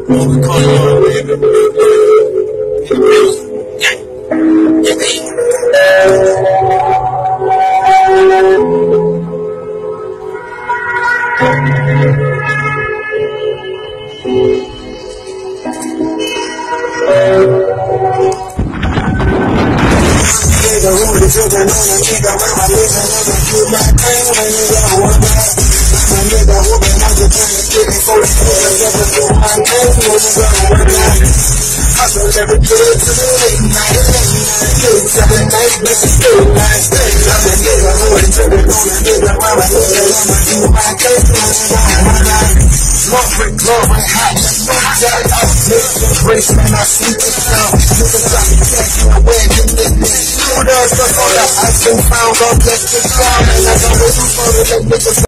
What we call it, in the building. Yeah, race, man, I sleep it down. Niggas got me catching away in this. Who does the soda? I still found up, let's get down. And as I'm waiting for the niggas.